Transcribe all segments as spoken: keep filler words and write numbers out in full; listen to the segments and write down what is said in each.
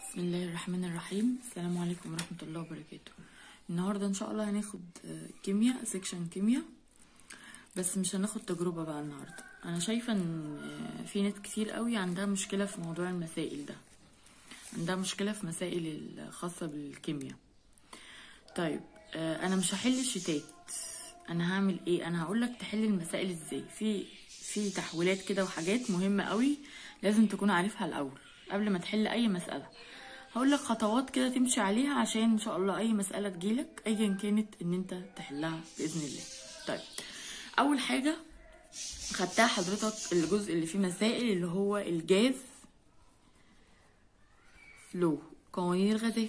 بسم الله الرحمن الرحيم. السلام عليكم ورحمة الله وبركاته. النهاردة ان شاء الله هناخد كيمياء، سيكشن كيمياء، بس مش هناخد تجربة بقى النهاردة. انا شايفة ان في ناس كتير قوي عندها مشكلة في موضوع المسائل ده، عندها مشكلة في مسائل الخاصة بالكيمياء. طيب انا مش هحل الشتات، انا هعمل ايه؟ انا هقولك تحل المسائل ازاي. في في تحويلات كده وحاجات مهمة قوي لازم تكون عارفها الاول قبل ما تحل اي مسألة. هقول لك خطوات كده تمشي عليها عشان ان شاء الله اي مسألة تجيلك ايا كانت ان انت تحلها باذن الله. طيب اول حاجة خدتها حضرتك الجزء اللي فيه مسائل اللي هو الجاز فلو، قوانين الغازات.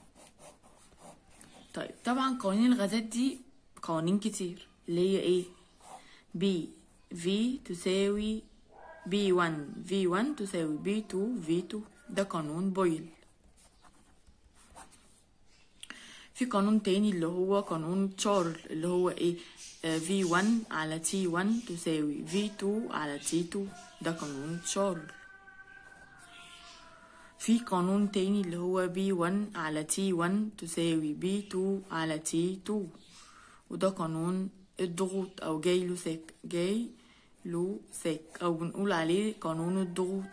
طيب طبعا قوانين الغازات دي قوانين كتير اللي هي ايه؟ بي في تساوي بي واحد في واحد تساوي بي اتنين في اتنين، ده قانون بويل. في قانون تاني اللي هو قانون تشارل اللي هو ايه؟ في واحد على تي واحد تساوي في اتنين على تي اتنين، ده قانون تشارل. في قانون تاني اللي هو بي واحد على تي واحد تساوي بي اتنين على تي اتنين، وده قانون الضغوط او جاي له ساك جاي له ساك او بنقول عليه قانون الضغوط.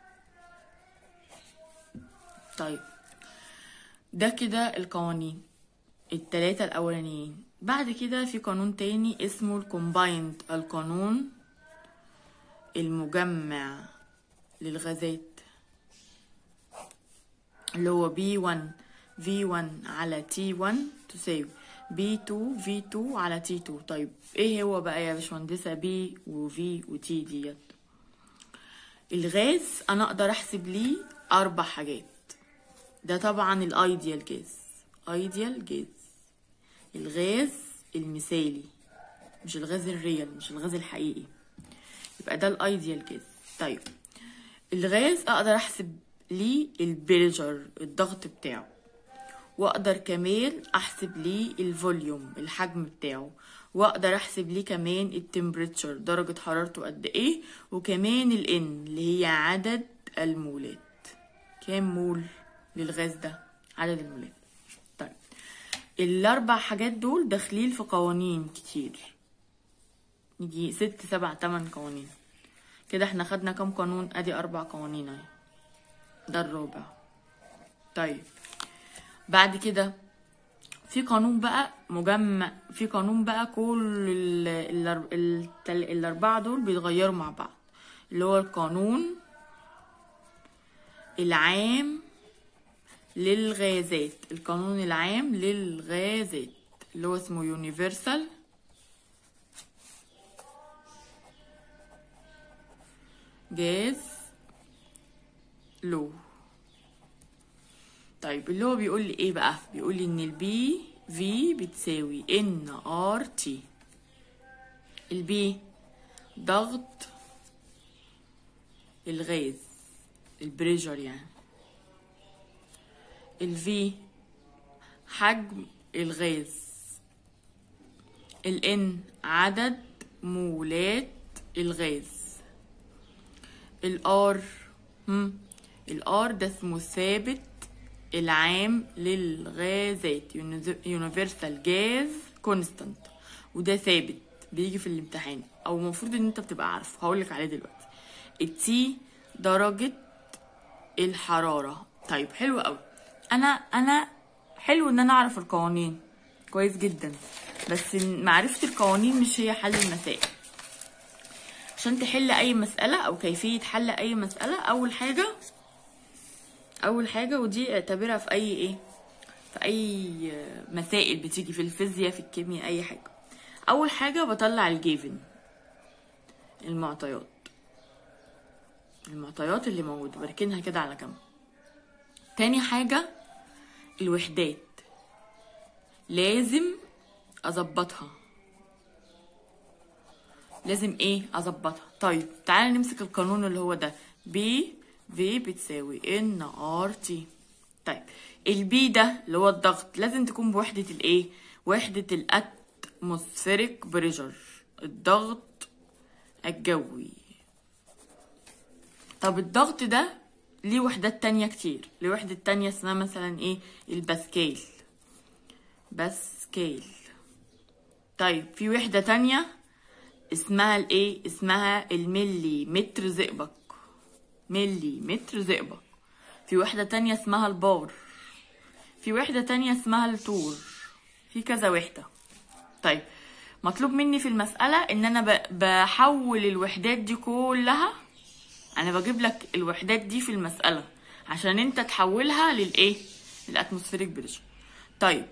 طيب ده كده القوانين التلاتة الاولانيين. بعد كده في قانون تاني اسمه الكومبايند، القانون المجمع للغازات، اللي هو بي واحد في واحد على تي واحد تساوي بي اتنين في اتنين على تي اتنين. طيب ايه هو بقى يا باشمهندسه بي وفي وتي ديت؟ الغاز انا اقدر احسب ليه اربع حاجات. ده طبعا الايديال جاز، ايديال جاز الغاز المثالي، مش الغاز الريال، مش الغاز الحقيقي، يبقى ده الايديال جاز. طيب الغاز اقدر احسب ليه البريشر، الضغط بتاعه، واقدر كمان احسب ليه الفوليوم، الحجم بتاعه، واقدر احسب ليه كمان التمبريتشر، درجة حرارته قد ايه، وكمان الان اللي هي عدد المولات، كام مول للغاز ده، عدد المولات. طيب الاربع حاجات دول داخلين في قوانين كتير، يجي ست سبع تمن قوانين كده. احنا خدنا كام قانون؟ ادي اربع قوانين اهي، ده الرابع. طيب بعد كده في قانون بقى مجمع، في قانون بقى كل ال ال ال الاربعه دول بيتغيروا مع بعض، اللي هو القانون العام للغازات، القانون العام للغازات اللي هو اسمه يونيفرسال جاز لو. طيب اللي هو بيقول لي ايه بقى؟ بيقول لي ان البي في بتساوي ان ار تي. البي ضغط الغاز، البريشر يعني. الفي حجم الغاز. الان عدد مولات الغاز. الار هم الار ده اسمه ثابت العام للغازات، يونيفرسال جاز كونستانت، وده ثابت بيجي في الامتحان او المفروض ان انت بتبقى عارفه، هقولك عليه دلوقتي. التي درجة الحرارة. طيب حلو قوي، انا انا حلو ان انا اعرف القوانين كويس جدا، بس معرفة القوانين مش هي حل المسائل. عشان تحل اي مسألة او كيفية حل اي مسألة، اول حاجة اول حاجه ودي اعتبرها في اي ايه في اي مسائل بتيجي في الفيزياء، في الكيمياء، اي حاجه. اول حاجه بطلع الجيفن، المعطيات المعطيات اللي موجوده بركنها كده على جنب. تاني حاجه الوحدات، لازم اظبطها، لازم ايه اظبطها. طيب تعالى نمسك القانون اللي هو ده، بي في بتساوي ان ار تي. طيب البي ده اللي هو الضغط لازم تكون بوحدة الايه؟ وحدة الاتموسفيريك بريشر، الضغط الجوي. طب الضغط ده ليه وحدات تانية كتير، ليه وحدة تانية اسمها مثلا ايه؟ الباسكال. باسكال. طيب في وحدة تانية اسمها الايه؟ اسمها الملي متر زئبق. ملي متر زئبق. في وحدة تانية اسمها البار. في وحدة تانية اسمها التور. في كذا وحدة. طيب مطلوب مني في المسألة ان انا بحول الوحدات دي كلها، انا بجيب لك الوحدات دي في المسألة عشان انت تحولها للايه؟ للاتموسفيريك بريشر. طيب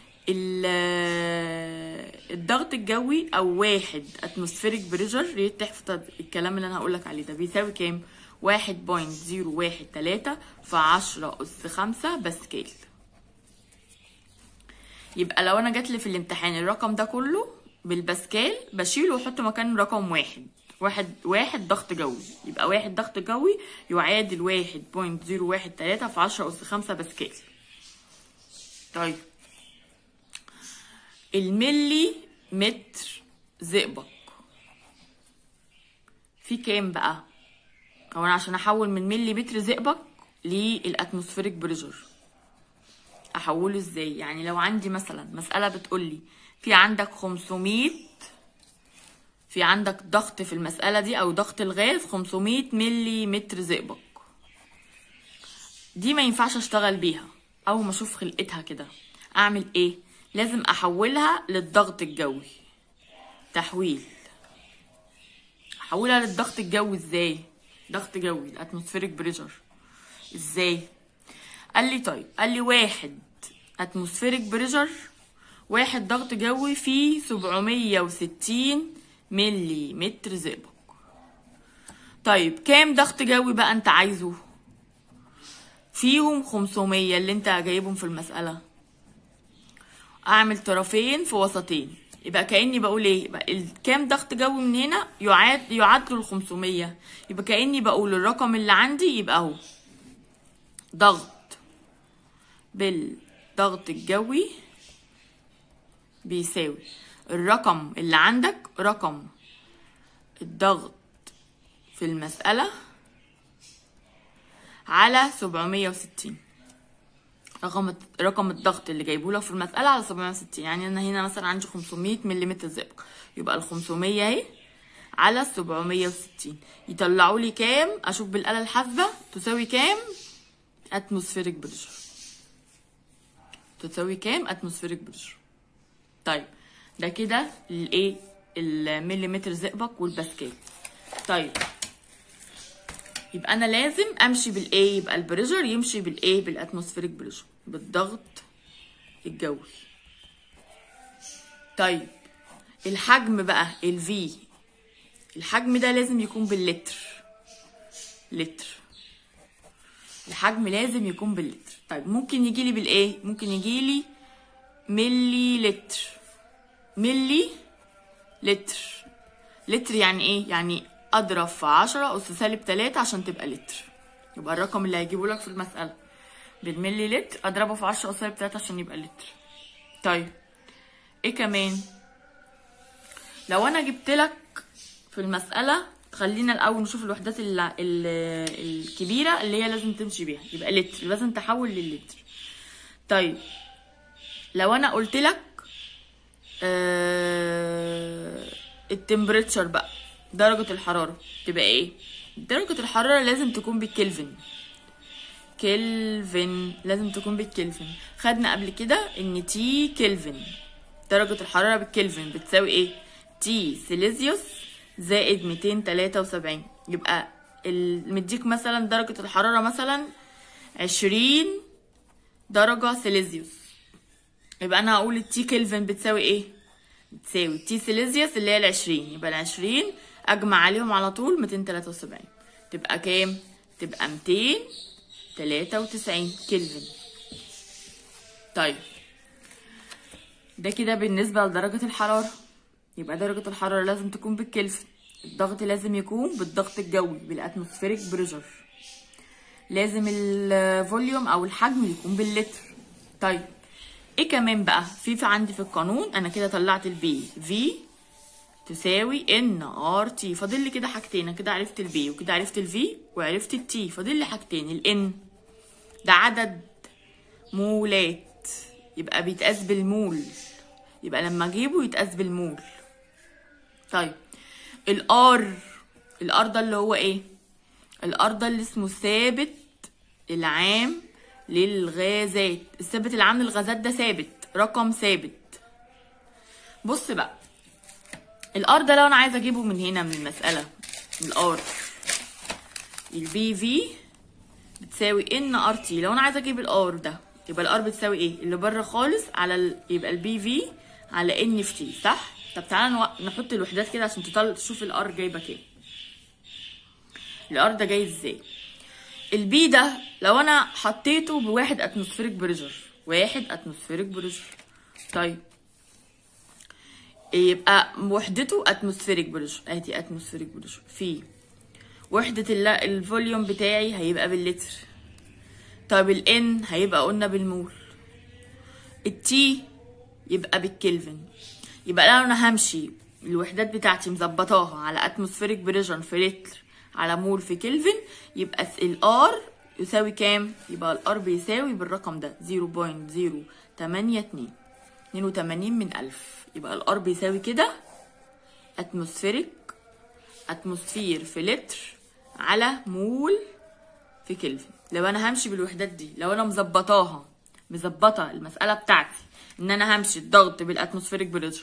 الضغط الجوي او واحد اتموسفيريك بريشر، يا تحفظ الكلام اللي انا هقولك عليه ده، بيساوي كام؟ واحد فاصلة صفر واحد تلاتة في عشرة اس خمسة باسكال. يبقى لو انا جاتلي في الامتحان الرقم ده كله بالباسكال بشيله واحط مكانه رقم واحد. واحد واحد ضغط جوي، يبقى واحد ضغط جوي يعادل واحد فاصلة صفر واحد تلاتة في عشرة اس خمسة باسكال. طيب الملي متر زئبق في كام بقى؟ هو انا عشان احول من ملي متر زئبق للاتموسفيريك بريشر احوله ازاي؟ يعني لو عندي مثلا مسألة بتقولي في عندك خمسمية، في عندك ضغط في المسألة دي او ضغط الغاز خمسمية ملي متر زئبق، دي ما ينفعش اشتغل بيها. اول ما اشوف خلقتها كده اعمل ايه؟ لازم احولها للضغط الجوي. تحويل. احولها للضغط الجوي ازاي؟ ضغط جوي الاتموسفيريك بريشر ازاي؟ قال لي طيب، قال لي واحد اتموسفيريك بريشر، واحد ضغط جوي فيه سبعمية وستين ملي متر زئبق. طيب كام ضغط جوي بقى انت عايزه؟ فيهم خمسمية اللي انت جايبهم في المسألة، اعمل طرفين في وسطين، يبقى كأني بقول ايه؟ يبقى كام ضغط جوي من هنا يعاد يعادلوا ال خمسمية، يبقى كأني بقول الرقم اللي عندي يبقى اهو ضغط بالضغط الجوي بيساوي الرقم اللي عندك، رقم الضغط في المسألة على سبعمية وستين. رقم رقم الضغط اللي جايبه لك في المسألة على سبعمية وستين، يعني انا هنا مثلا عندي خمسمية ملم زئبق، يبقى ال خمسمية اهي على سبعمية وستين يطلعوا لي كام؟ اشوف بالآلة الحاسبة تساوي كام اتموسفيريك بريشر. تساوي كام اتموسفيريك بريشر. طيب ده كده الايه؟ المليمتر زئبق والباسكال. طيب يبقى انا لازم امشي بالايه؟ يبقى البريشر يمشي بالايه؟ بالاتموسفيريك بريشر، بالضغط الجوي. طيب الحجم بقى الفي، الحجم ده لازم يكون باللتر. لتر. الحجم لازم يكون باللتر. طيب ممكن يجيلي بالايه؟ ممكن يجيلي ملي لتر. ملي لتر. لتر يعني ايه؟ يعني اضرب في عشرة اس سالب تلاتة عشان تبقى لتر. يبقى الرقم اللي هيجيبه لك في المسألة بالملي لتر اضربه في عشرة اس سالب تلاتة عشان يبقى لتر. طيب ايه كمان؟ لو انا جبت لك في المسألة، خلينا الاول نشوف الوحدات ال ال الكبيرة اللي هي لازم تمشي بيها، يبقى لتر لازم تحول للتر. طيب لو انا قلت لك آه التمبريتشر بقى، درجة الحرارة تبقى ايه؟ درجة الحرارة لازم تكون بالكلفن. كلفن لازم تكون بالكلفن. خدنا قبل كده ان تي كلفن، درجة الحرارة بالكلفن بتساوي ايه؟ تي سيليزيوس زائد ميتين تلاتة وسبعين. يبقى مديك مثلا درجة الحرارة مثلا عشرين درجة سيليزيوس، يبقى انا هقول التي كلفن بتساوي ايه؟ بتساوي تي سيليزيوس اللي هي العشرين، يبقى العشرين اجمع عليهم على طول ميتين تلاتة وسبعين، تبقى كام؟ تبقى ميتين تلاتة وتسعين كلفن. طيب ده كده بالنسبة لدرجة الحرارة. يبقى درجة الحرارة لازم تكون بالكلفن، الضغط لازم يكون بالضغط الجوي بالاتموسفيريك بريشر، لازم الفوليوم او الحجم يكون باللتر. طيب ايه كمان بقى؟ في في عندي في القانون انا كده طلعت البي في تساوي ان ار تي. فاضل لي كده حاجتين، كده عرفت البي وكده عرفت الفي وعرفت التي، فاضل لي حاجتين. الان ده عدد مولات يبقى بيتقاس بالمول، يبقى لما اجيبه يتقاس بالمول. طيب الار، الار ده اللي هو ايه؟ الار ده اللي اسمه الثابت العام للغازات. الثابت العام للغازات ده ثابت، رقم ثابت. بص بقى الار ده لو انا عايزه اجيبه من هنا من المساله، الار البي في بتساوي ان ار تي. لو انا عايزه اجيب الار ده يبقى الار بتساوي ايه؟ اللي بره خالص على ال... يبقى البي في على ان في تي، صح؟ طب تعالى نو... نحط الوحدات كده عشان تطلع تشوف الار جايبه كام. الار ده جاي ازاي؟ البي ده لو انا حطيته بواحد اتموسفيريك بريشر، واحد اتموسفيريك بريشر، طيب يبقى وحدته اتموسفيريك بريشر، ادي اتموسفيريك بريشر في وحدة الفوليوم بتاعي هيبقى باللتر. طب الان هيبقى قلنا بالمول، التي يبقى بالكلفن. يبقى لو انا همشي الوحدات بتاعتي مظبطاها على اتموسفيريك بريشر في لتر على مول في كلفن، يبقى الار يساوي كام؟ يبقى الار بيساوي بالرقم ده صفر فاصلة صفر تمانية اتنين، اتنين وتمانين من ألف. يبقى الار بيساوي كده اتموسفيريك اتموسفير في لتر على مول في كلفن. لو انا همشي بالوحدات دي، لو انا مظبطاها مظبطه المساله بتاعتي ان انا همشي الضغط بالاتموسفيريك بريشر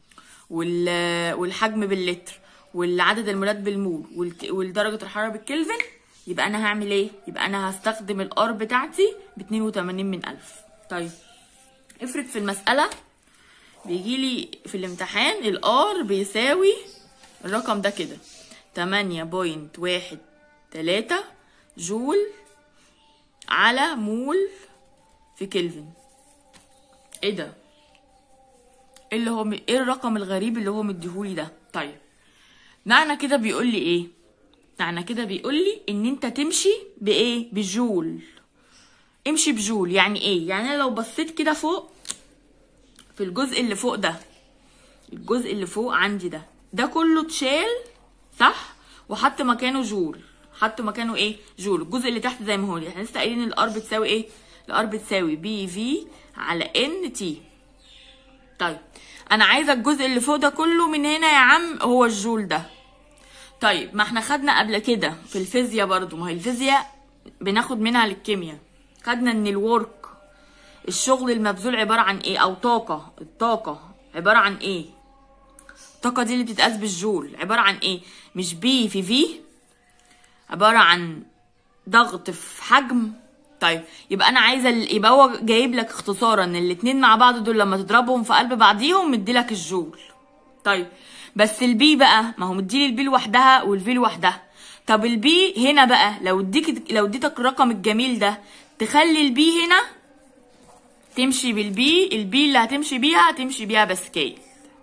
والحجم باللتر والعدد المولات بالمول والدرجه الحراره بالكلفن، يبقى انا هعمل ايه؟ يبقى انا هستخدم الار بتاعتي ب اتنين وتمانين من ألف. طيب افرض في المساله بيجيلي في الامتحان الار بيساوي الرقم ده كده تمانية فاصلة واحد تلاتة جول على مول في كلفن. ايه ده؟ ايه اللي هو م... ايه الرقم الغريب اللي هو مديهولي ده؟ طيب معنى كده بيقول لي ايه؟ معنى كده بيقول لي ان انت تمشي بايه؟ بجول. امشي بجول يعني ايه؟ يعني انا لو بصيت كده فوق في الجزء اللي فوق ده، الجزء اللي فوق عندي ده ده كله اتشال صح وحط مكانه جول، حط مكانه ايه؟ جول. الجزء اللي تحت زي ما هو، احنا لسه قايلين الار بتساوي ايه؟ الار بتساوي بي في على ان تي. طيب انا عايزه الجزء اللي فوق ده كله من هنا يا عم هو الجول ده. طيب ما احنا خدنا قبل كده في الفيزياء برضو، ما هي الفيزياء بناخد منها للكيمياء، خدنا ان الورك الشغل المبذول عباره عن ايه؟ او طاقه، الطاقه عباره عن ايه؟ الطاقه دي اللي بتتقاس بالجول عباره عن ايه؟ مش بي في في، عباره عن ضغط في حجم. طيب يبقى انا عايزه يبقى هو جايب لك اختصارا ان الاتنين مع بعض دول لما تضربهم في قلب بعضيهم مديلك الجول. طيب بس البي بقى، ما هو مديلي البي لوحدها والفي لوحدها. طب البي هنا بقى لو اديك لو اديتك الرقم الجميل ده تخلي البي هنا تمشي بالبي، البي اللي هتمشي بيها هتمشي بيها باسكال.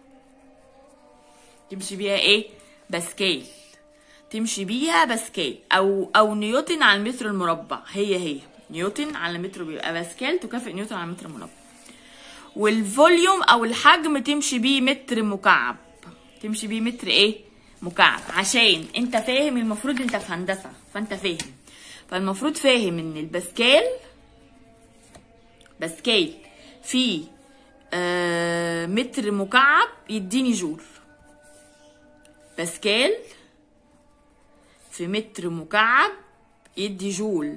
تمشي بيها ايه؟ باسكال. تمشي بيها باسكال او او نيوتن على المتر المربع، هي هي نيوتن على متر بيبقى باسكال تكافئ نيوتن على متر مربع. والفوليوم او الحجم تمشي بيه متر مكعب، تمشي بيه متر ايه؟ مكعب. عشان انت فاهم، المفروض انت في هندسه فانت فاهم، فالمفروض فاهم ان الباسكال باسكال في آه متر مكعب يديني جول. باسكال في متر مكعب يدي جول.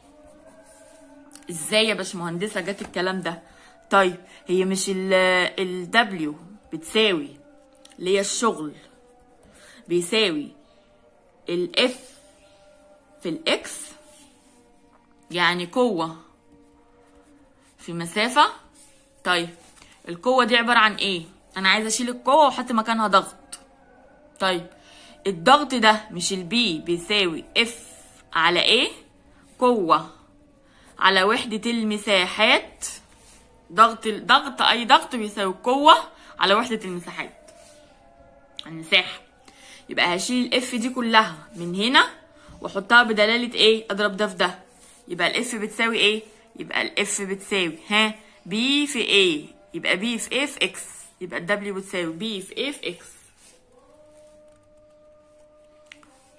ازاي يا باشمهندسه جت الكلام ده؟ طيب هي مش ال W بتساوي اللي هي الشغل بيساوي ال F في ال X، يعني قوة في مسافة. طيب القوة دي عبارة عن ايه؟ انا عايزة اشيل القوة واحط مكانها ضغط. طيب الضغط ده مش البي بيساوي F على ايه؟ قوة على وحدة المساحات. ضغط ضغط اي ضغط بيساوي قوة على وحدة المساحات، المساحة. يبقى هشيل الاف دي كلها من هنا واحطها بدلالة ايه؟ اضرب ده في ده. يبقى الاف بتساوي ايه؟ يبقى الاف بتساوي ها بي في ايه، يبقى بي في ايه في اكس، يبقى الدبليو بتساوي بي في ايه في اكس.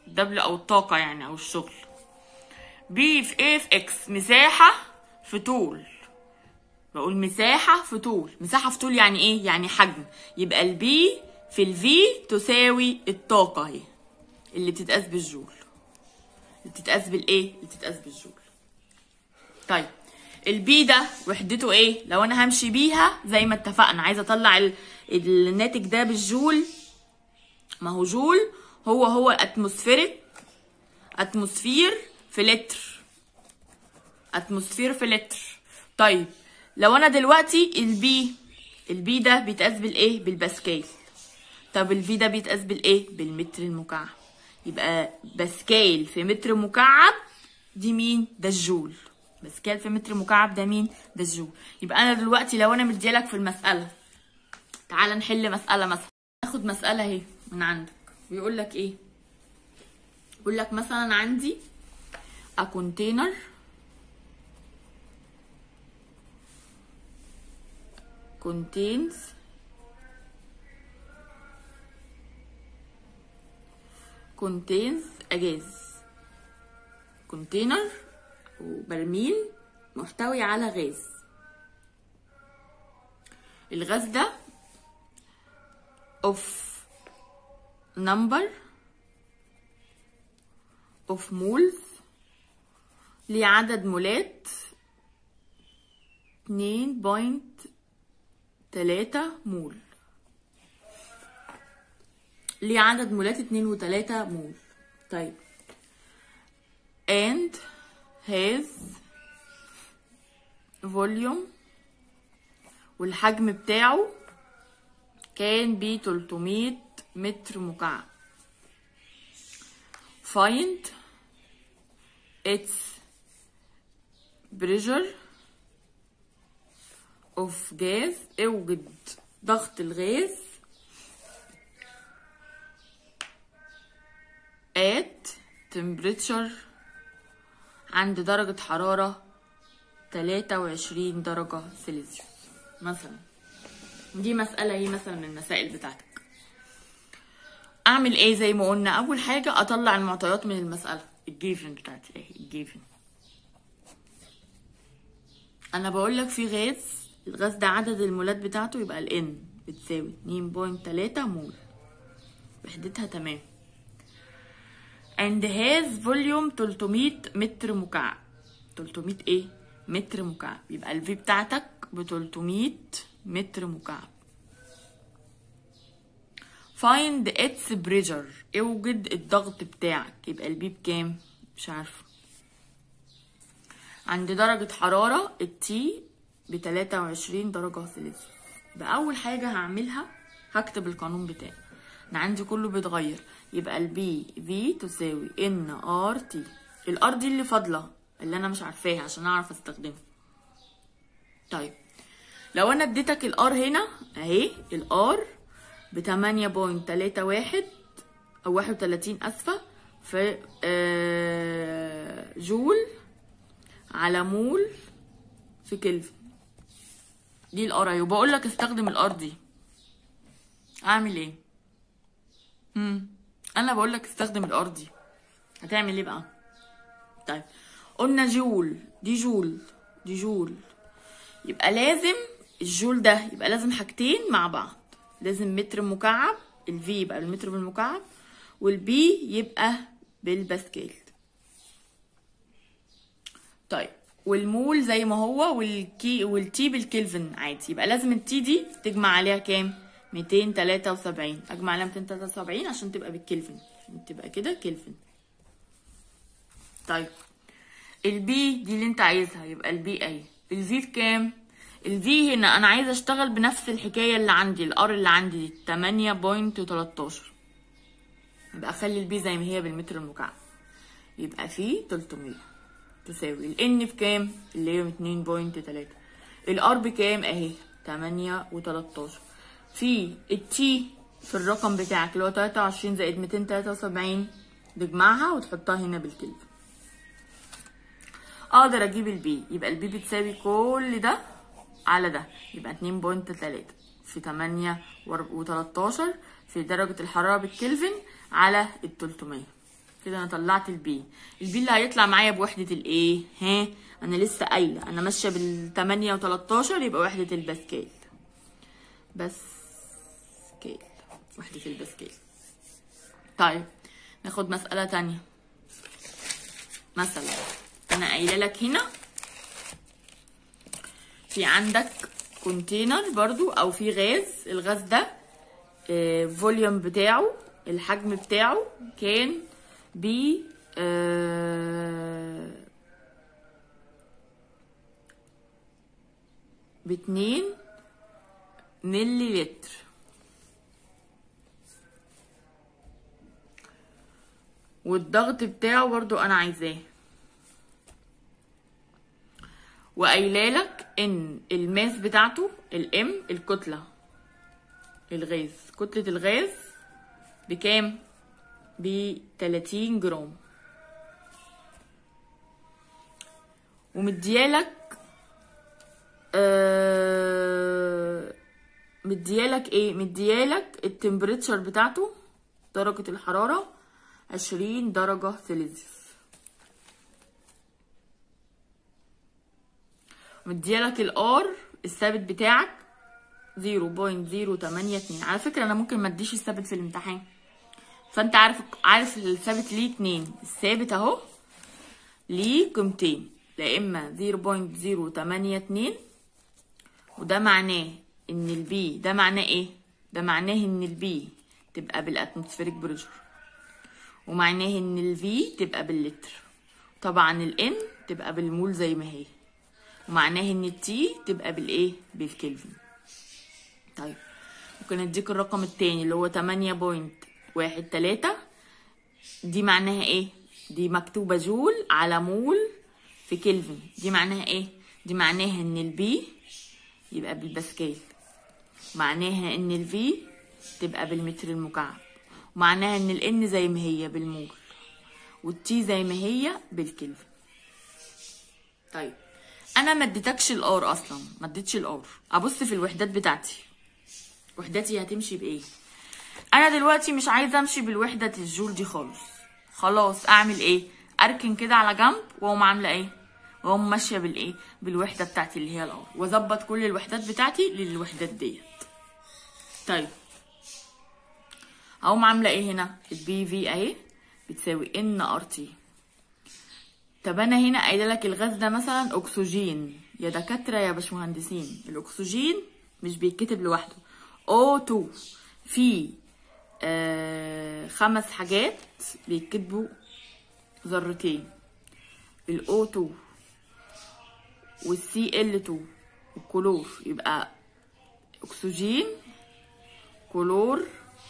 الدبليو او الطاقة يعني او الشغل. بي في ايه في اكس، مساحة في طول. بقول مساحة في طول، مساحة في طول يعني ايه؟ يعني حجم. يبقى البي في الفي تساوي الطاقة اهي اللي بتتقاس بالجول، اللي بتتقاس بالايه؟ اللي بتتقاس بالجول. طيب البي ده وحدته ايه؟ لو انا همشي بيها زي ما اتفقنا، عايزه اطلع ال... الناتج ده بالجول، ما هو جول هو هو اتموسفيريك، اتموسفير في لتر، اتموسفير في لتر. طيب لو انا دلوقتي البي، البي ده بيتقاس بالايه؟ بالباسكال. طب الفي ده بيتقاس بالايه؟ بالمتر المكعب. يبقى باسكال في متر مكعب دي مين؟ ده الجول. باسكال في متر مكعب ده مين؟ ده الجول. يبقى انا دلوقتي لو انا مديالك في المساله، تعال نحل مساله مثلا، ناخد مساله اهي من عندك، بيقول لك ايه؟ بيقول لك مثلا عندي a container contains contains a gas. كونتينر وبرميل محتوي على غاز. الغاز ده of number of moles، ليه عدد مولات اتنين بوينت تلاتة مول، ليه عدد مولات اتنين وتلاتة مول. طيب and has volume، والحجم بتاعه كان ب تلتمية متر مكعب. find its pressure of gas، اوجد ضغط الغاز at temperature، عند درجة حرارة تلاتة وعشرين درجة سلسيوس مثلا. دي مسألة هي مثلا من المسائل بتاعتك. اعمل ايه؟ زي ما قلنا، اول حاجة اطلع المعطيات من المسألة، الجيفن بتاعتي اهي. الجيفن انا بقول لك في غاز، الغاز ده عدد المولات بتاعته يبقى ال N بتساوي اتنين بوينت تلاتة مول، وحدتها تمام. and has volume تلتمية متر مكعب. تلتمية ايه؟ متر مكعب. يبقى الفي بتاعتك ب تلتمية متر مكعب. find its pressure، اوجد الضغط بتاعك. يبقى البي بكام؟ مش عارفه. عند درجة حرارة التي ب تلاتة وعشرين درجة سلسيوس. يبقى أول حاجة هعملها هكتب القانون بتاعي. أنا عندي كله بيتغير. يبقى البي في تساوي ان ار تي. الار دي اللي فاضلة، اللي أنا مش عارفاها عشان أعرف أستخدمها. طيب لو أنا اديتك الار هنا أهي، الار ب تمانية بوينت تلاتة واحد أو واحد وتلاتين أسفة في آه جول على مول في كلفن. دي الار اهي، وبقول لك استخدم الار دي. اعمل ايه؟ امم انا بقول لك استخدم الار دي، هتعمل ايه بقى؟ طيب قلنا جول، دي جول، دي جول، يبقى لازم الجول ده يبقى لازم حاجتين مع بعض. لازم متر مكعب، الفي يبقى بالمتر بالمكعب، والبي يبقى بالباسكال. طيب والمول زي ما هو، والكي والتي بالكلفن عادي. يبقى لازم التي دي تجمع عليها كام؟ ميتين تلاتة وسبعين. اجمع عليها ميتين تلاتة وسبعين عشان تبقى بالكلفن، عشان تبقى كده كلفن. طيب البي دي اللي انت عايزها، يبقى البي اهي. الفي بكام؟ الفي هنا انا عايزه اشتغل بنفس الحكايه اللي عندي، الار اللي عندي دي تمانية بوينت تلتاشر. يبقى اخلي البي زي ما هي بالمتر المكعب. يبقى في تلتمية تساوي الان بكام؟ اللي هي اتنين بوينت تلاتة. الار بكام؟ اهي تمانية وتلتاشر. في التي في الرقم بتاعك اللي هو تلاتة وعشرين زائد ميتين تلاتة وسبعين، تجمعها وتحطها هنا بالكلفن. اقدر اجيب البي. يبقى البي بتساوي كل ده على ده، يبقى اتنين بوينت تلاتة في تمانية وتلتاشر في درجة الحرارة بالكلفن على ال تلتمية. كده انا طلعت البي. البي اللي هيطلع معايا بوحدة الايه؟ ها انا لسه قايله انا ماشيه بالتمانية وتلاتاشر، يبقى وحدة الباسكال. باسكال، وحدة الباسكال. طيب ناخد مسألة تانية. مثلا انا قايله لك هنا في عندك كونتينر برضو او في غاز، الغاز ده فوليوم بتاعه الحجم بتاعه كان ب باتنين ملي لتر، والضغط بتاعه برضو انا عايزاه، وقايلالك ان الماس بتاعته الام الكتله الغاز، كتله الغاز بكام؟ ب تلاتين جرام، ومديالك آه مديالك ايه؟ مديالك التمبريتشر بتاعته درجه الحراره عشرين درجه سيليزيوس، مديالك الار الثابت بتاعك صفر فاصلة صفر تمانية اتنين. على فكره انا ممكن ما اديش الثابت في الامتحان، فانت عارف عارف الثابت ليه اتنين. الثابت اهو ليه قيمتين، لا اما صفر فاصلة صفر تمانية اتنين، وده معناه ان البي ده معناه ايه؟ ده معناه ان البي تبقى بالاتموسفيريك بريشر، ومعناه ان الفي تبقى باللتر، طبعا الان تبقى بالمول زي ما هي، ومعناه ان التي تبقى بالايه؟ بالكلفن. طيب ممكن اديك الرقم التاني اللي هو تمانية فاصلة واحد تلاتة، دي معناها ايه؟ دي مكتوبه جول على مول في كلفن، دي معناها ايه؟ دي معناها ان البي يبقى بالباسكال، معناها ان الفي تبقى بالمتر المكعب، ومعناها ان الان زي ما هي بالمول، والتي زي ما هي بالكلفن. طيب انا ما اديتكش الار اصلا، ما اديتش الار. ابص في الوحدات بتاعتي، وحداتي هتمشي بايه؟ انا دلوقتي مش عايزه امشي بالوحده الجول دي خالص، خلاص اعمل ايه؟ اركن كده على جنب واقوم عامله ايه؟ واقوم ماشيه بالايه؟ بالوحده بتاعتي اللي هي الار، واظبط كل الوحدات بتاعتي للوحدات ديت. طيب هقوم عامله ايه هنا؟ البي في اهي بتساوي ان ار تي. طب انا هنا قايله لك الغاز ده مثلا اكسجين، يا دكاتره يا باشمهندسين، الاكسجين مش بيتكتب لوحده، او اتنين في آه خمس حاجات بيتكتبوا ذرتين، الاو اتنين والسي ال اتنين والكلور، يبقى اكسجين كلور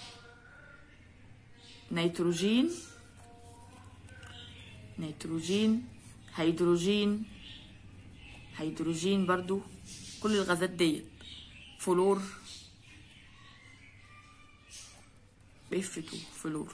نيتروجين نيتروجين هيدروجين هيدروجين برضو، كل الغازات ديت، فلور اف اتنين فلور.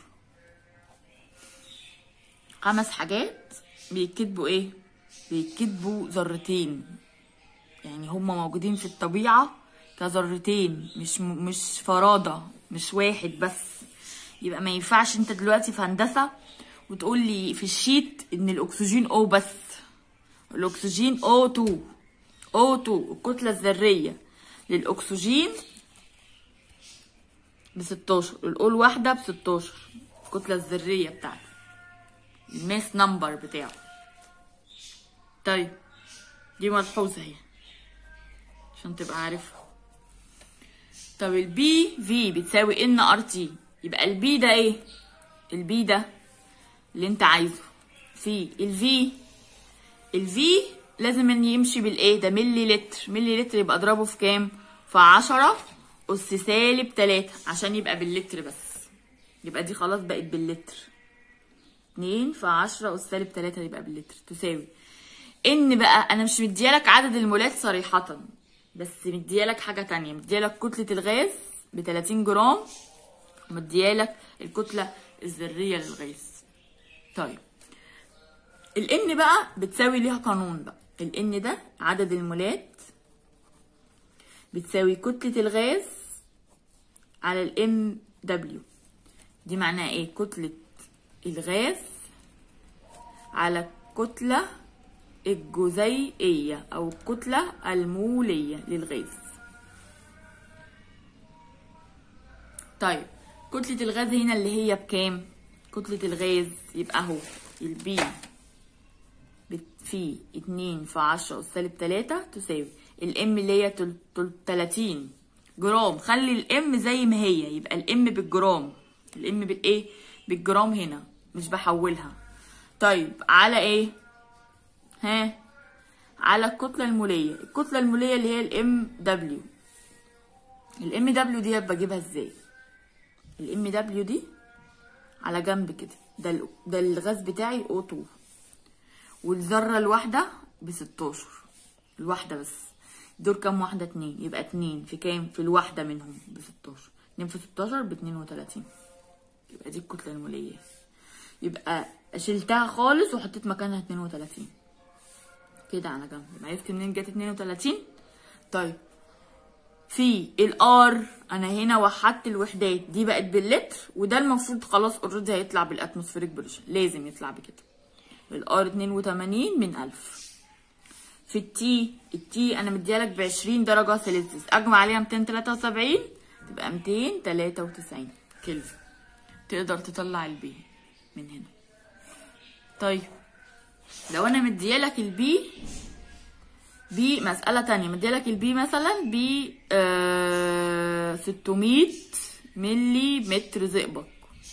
خمس حاجات بيتكتبوا ايه؟ بيتكتبوا ذرتين، يعني هما موجودين في الطبيعة كذرتين، مش مش فرادة، مش واحد بس. يبقى ما ينفعش انت دلوقتي في هندسة وتقول لي في الشيت ان الاكسجين او بس، الاكسجين او اتنين او اتنين الكتلة الذرية للاكسجين بستاشر، الاو الواحدة بستاشر، الكتلة الذرية بتاعته الماس نمبر بتاعه. طيب دي ملحوظة اهي عشان تبقى عارفها. طب البي في بتساوي ان ار تي، يبقى البي ده ايه؟ البي ده اللي انت عايزه في الفي، الفي لازم ان يمشي بالايه؟ ده ملي لتر، ملي لتر يبقى اضربه في كام؟ في عشرة اس سالب تلاتة عشان يبقى باللتر بس، يبقى دي خلاص بقت باللتر، اتنين في عشرة اس سالب تلاتة يبقى باللتر، تساوي ان بقى انا مش مديالك عدد المولات صريحة، بس مديالك حاجة تانية، مديالك كتلة الغاز ب تلاتين جرام، ومديالك الكتلة الذرية للغاز. طيب الان بقى بتساوي ليها قانون بقى، الان ده عدد المولات بتساوي كتلة الغاز على الام دبليو، دي معناها ايه؟ كتلة الغاز على الكتلة الجزيئية أو الكتلة المولية للغاز. طيب كتلة الغاز هنا اللي هي بكام؟ كتلة الغاز يبقى اهو البي في اتنين في عشرة أس سالب تلاتة تساوي الام اللي هي تلاتين جرام. خلي الام زي ما هي، يبقى الام بالجرام، الام بالايه؟ بالجرام هنا، مش بحولها. طيب على ايه؟ ها؟ على الكتلة المولية. الكتلة المولية اللي هي الام دبليو. الام دبليو دي بجيبها ازاي؟ الام دبليو دي على جنب كده، ده ده الغاز بتاعي او اتنين، والذره الواحده ب ستاشر، الواحده بس. دول كام واحده؟ اتنين، يبقى اتنين في كام؟ في الواحده منهم ب ستاشر، اتنين في ستاشر ب اتنين وتلاتين. يبقى دي الكتله الموليه. يبقى شلتها خالص وحطيت مكانها اتنين وتلاتين كده على جنب. عرفت منين جت اتنين وتلاتين؟ طيب في الار انا هنا وحدت الوحدات دي بقت باللتر، وده المفروض خلاص اوريدي هيطلع بالاتموسفيريك بريشر، لازم يطلع بكده. الار اتنين وتمانين من الف. في التي، التي انا مديالك ب عشرين درجه سلسيوس، اجمع عليها ميتين تلاتة وسبعين تبقى ميتين تلاتة وتسعين كلفن. تقدر تطلع البي من هنا. طيب لو انا مديالك البي بي مسألة تانية، مديالك البي مثلا ب آه ستمية ملي متر زئبق،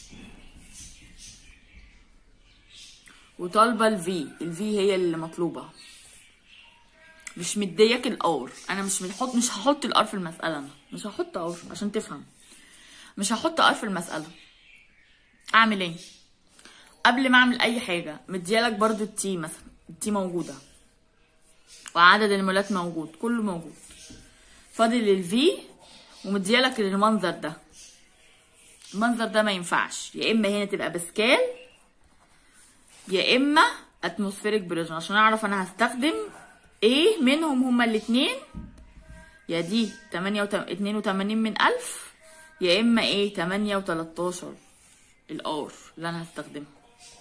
وطالبة الفي، الفي هي اللي مطلوبة، مش مدياك الار. انا مش هحط مش هحط الار في المسألة، انا مش هحط ار عشان تفهم، مش هحط ار في المسألة. اعمل ايه؟ قبل ما اعمل اي حاجة مديالك برضو التي مثلا، التي موجودة وعدد المولات موجود، كله موجود، فاضل الفي ومديالك المنظر ده. المنظر ده ما ينفعش، يا اما هنا تبقى باسكال يا اما اتموسفيريك بريشر، عشان اعرف انا هستخدم ايه منهم هما الاتنين، يا دي اتنين وتمانين من الف يا اما ايه تمانية وتلاتاشر الار اللي انا هستخدمها،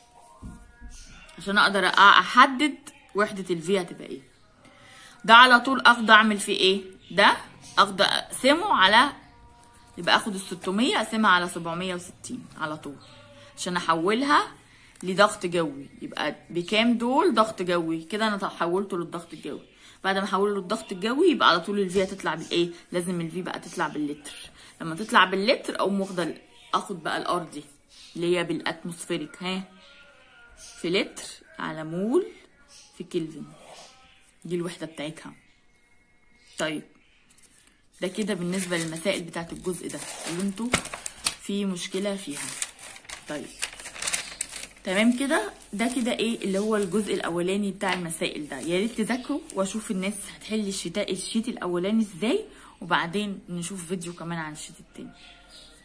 عشان اقدر احدد وحدة الفي هتبقى ايه. ده على طول اخده اعمل فيه ايه؟ ده اخده اقسمه على، يبقى اخد ال ستمية اقسمها على سبعمية وستين على طول، عشان احولها لضغط جوي. يبقى بكام دول؟ ضغط جوي كده، انا حولته للضغط الجوي. بعد ما احوله للضغط الجوي يبقى على طول الفي هتطلع بالايه؟ لازم الفي بقى تطلع باللتر. لما تطلع باللتر اقوم واخده، اخد بقى الار دي اللي هي بالاتموسفيريك، ها في لتر على مول في كلفن، دي الوحدة بتاعتها. طيب ده كده بالنسبة للمسائل بتاعت الجزء ده اللي انتوا في مشكلة فيها. طيب تمام كده، ده كده ايه اللي هو الجزء الاولاني بتاع المسائل ده. يا ريت تذاكروا واشوف الناس هتحل الشتاء الشيت الاولاني ازاي، وبعدين نشوف فيديو كمان عن الشيت التاني.